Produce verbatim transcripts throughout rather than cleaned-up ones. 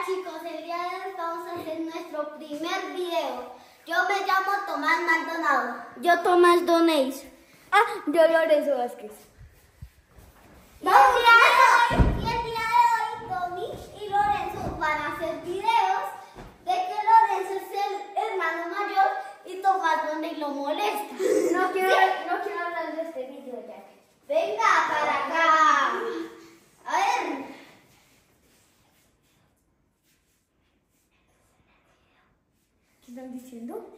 chicos, el día de hoy vamos a hacer nuestro primer video. Yo me llamo Tomás Maldonado. Yo Tomás Donés. Ah, yo Lorenzo Vázquez. Y el día de hoy, y el día de hoy, Tommy y Lorenzo van a hacer videos de que Lorenzo es el hermano mayor y Tomás Donés lo molesta. No quiero, ¿Sí? no quiero hablar de este video ya. Venga para acá. A ver. ¿Qué están diciendo?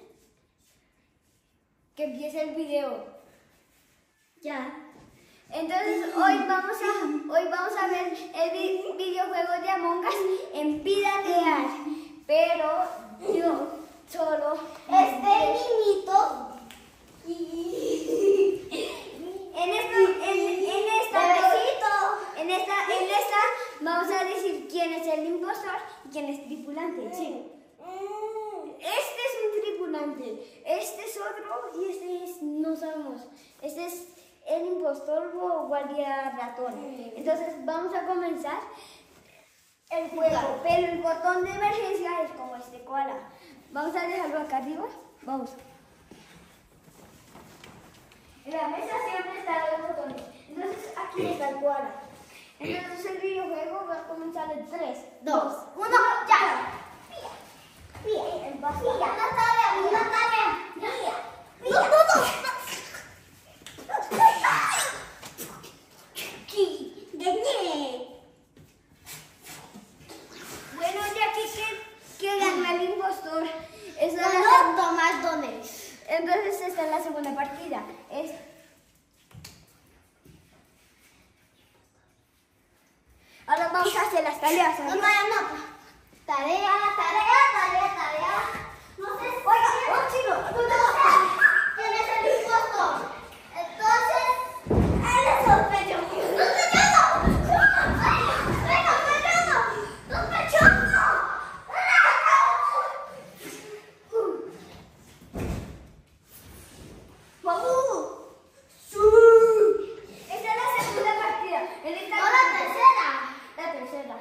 Que empiece el video. Ya. Entonces hoy vamos a hoy vamos a ver el vi videojuego de Among Us en vida real. Pero yo solo Este niñito. en esta en, en esta Bebecito. en esta en esta vamos a decir quién es el impostor y quién es tripulante. Sí. Este es un tripulante, este es otro y este es, no sabemos, este es el impostor o guardia ratón. Entonces vamos a comenzar el juego, pero el botón de emergencia es como este koala. Vamos a dejarlo acá arriba, vamos. En la mesa siempre están los botones, entonces aquí está el koala. Entonces el videojuego va a comenzar en tres, Dos, uno, ya. Pía, el vacío. Una tarea, una tarea. Pía, No, no, no. Bueno, ya que, que, que ganó el impostor, esa es la Ganó Tomás Donés. entonces esta es la segunda partida. Es... Ahora vamos a hacer las tareas. ¿Sí? No me anota. Tarea, tarea, tarea, tarea. No sé. Oiga, oh, chico, Tú no sabes quién es el impostor. Entonces, él es sospechoso. ¡Sospechoso! ¡Sospechoso! ¡Sospechoso! ¡Vamos! Esta es la segunda partida. En esta No, la tercera. La tercera.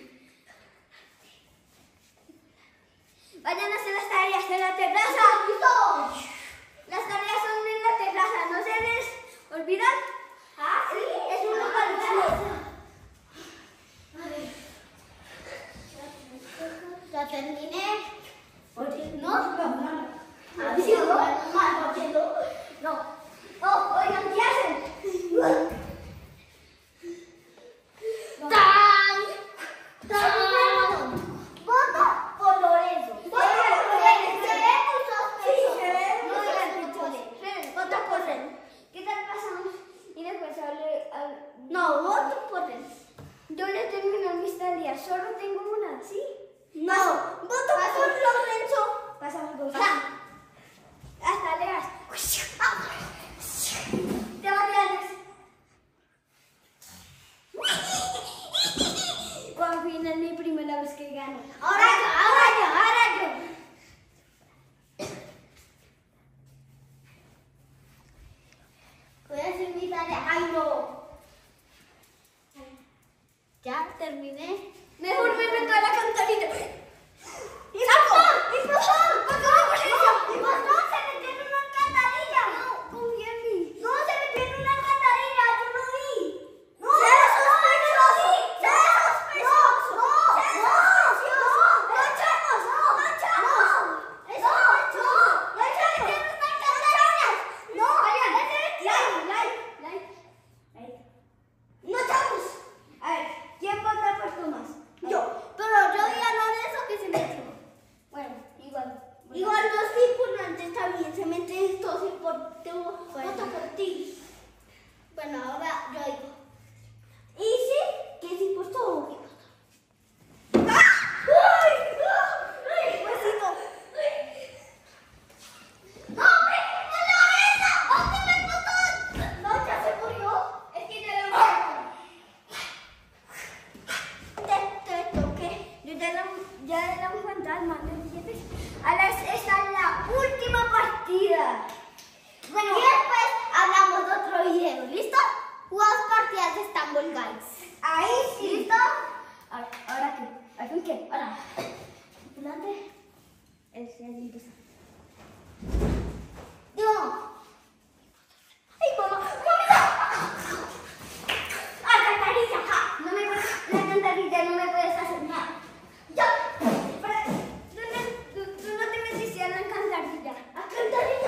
Vayan a hacer las tareas en la terraza. ¡Listo! Las tareas son en la terraza, ¿no se les olvidan? Ah, sí. Es un lugar chulo. Ya terminé. Oye, ¿No? no. Adiós. Más, no. No. Oh, oigan, ¿qué hacen? No. ¡Tan! ¡Tan! Vota por Lorenzo. Vota por Lorenzo. Se ve muy sospechoso. Sí, se ve muy No digan sospechoso. pichones. Vota por él. ¿Qué tal pasamos? Y después hable al... No, voto por él. Yo ya terminé mis tareas, solo tengo una, ¿sí? No, voto Paso. por Lorenzo. Pasamos dos. Ja. Las tareas. Te variables. Por fin es mi primera vez que gano. Ahora yo, ahora yo, ahora yo. Voy a hacer mi tarea. Ay, no. Ya terminé. Mejor me meto a la cantarita. ¡Impostor! ¡Impostor! ¿Por qué no por eso? ¡Impostor! ¡Se metió en una alcantarilla! No, confía en mí. ¡No, se metió en una alcantarilla! ¡Yo lo vi! ¡No! ¡Se ¡Se sospechoso! ¡Se sospechoso! ¡No! ¡No! ¡No! ¡No echamos! ¡No! ¡No echamos! ¡Es sospechoso! ¡No echamos! ¡Se metió en una alcantarilla! ¡No! Vayan. ¡Se metió! Like, like, like. ¡No echamos! A ver, ¿quién vota por Tomás? Yo. Pero yo vi a Lorenzo que se metió. Bueno, igual. Igual los tripulantes también se meten estos y por te voto por ti. Bueno, ahora yo digo. ¿Y sí? ¿Qué es impostor? ¡Ah! ¡Ay! ¡No! ¡Ay! Huesito. ¡No, hombre! ¡No le hagas eso! ¡Óptime el botón! No, ya se murió. Es que ya lo Te, te toqué. Yo ya era, un- ya era un fantasma, ¿me entiendes? Ahora es- esta es la última partida. Bueno, y después hablamos de otro video, ¿listo? Jugamos partidas de Stumble Guys. Ahí sí. ¿Listo? Ahora, ¿ahora qué? ¿Al fin qué? Ahora, tripulante. Es el impostor. Digo, ¡ay, mamá! ¡Mamá! ¡Alcantarilla! ¡Ja! No me puedes, la alcantarilla, no me puedes hacer nada. ¡Ya! Pero, tú, no- tú, tú no te metiste a la alcantarilla. ¡Alcantarilla!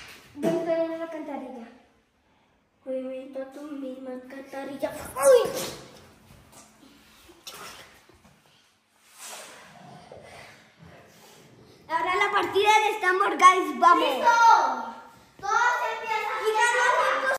¿Dónde está la alcantarilla? Movimiento tu misma alcantarilla. ¡Uy!